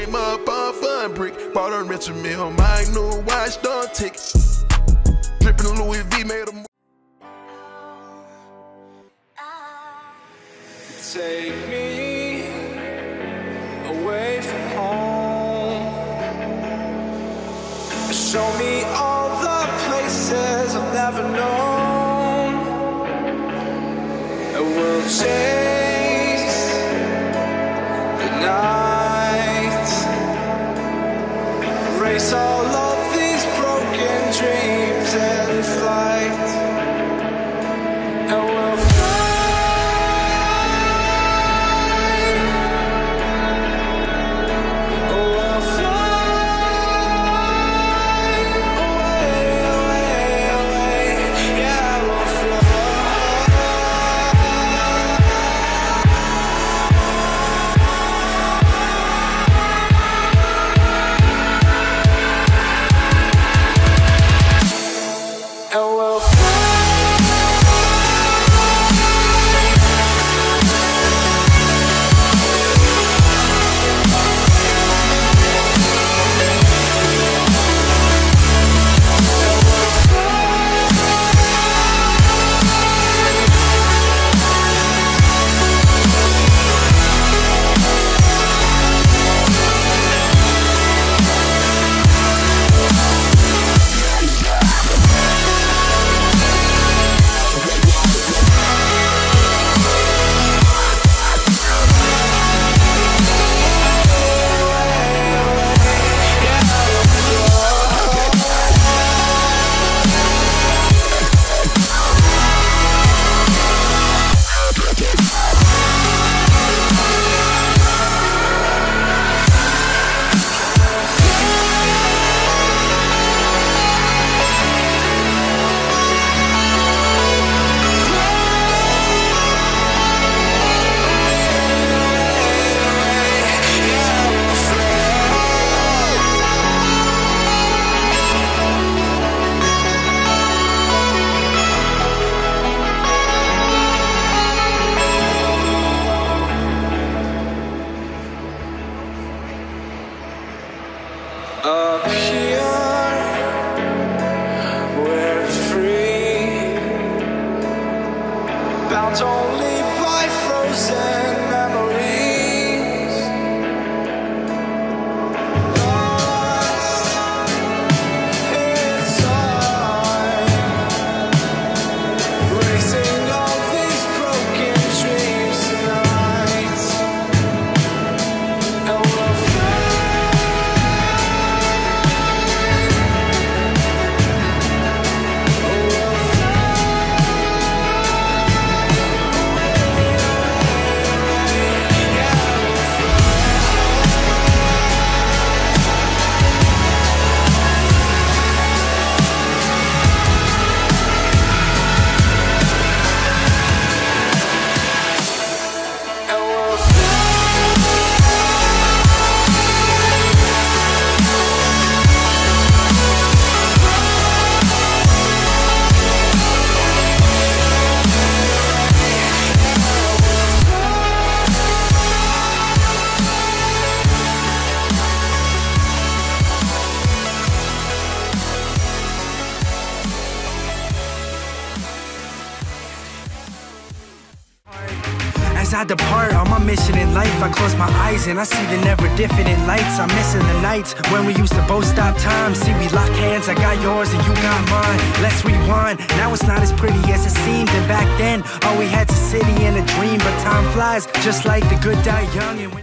came up on fun brick. Bought a rich meal, my new watch don't tick. Drippin' Louis V made a. Take me away from home. Show me all the places I've never known. And we'll chase the night, race all of these broken dreams in flight. And we'll up here, we're free, bound only by frozen memories, lost in time, racing all these broken dreams tonight, and we'll As I depart on my mission in life, I close my eyes and I see the never different lights. I'm missing the nights when we used to both stop time. See, we lock hands, I got yours and you got mine. Let's rewind, now it's not as pretty as it seemed. And back then, all we had's a city and a dream. But time flies, just like the good die young. And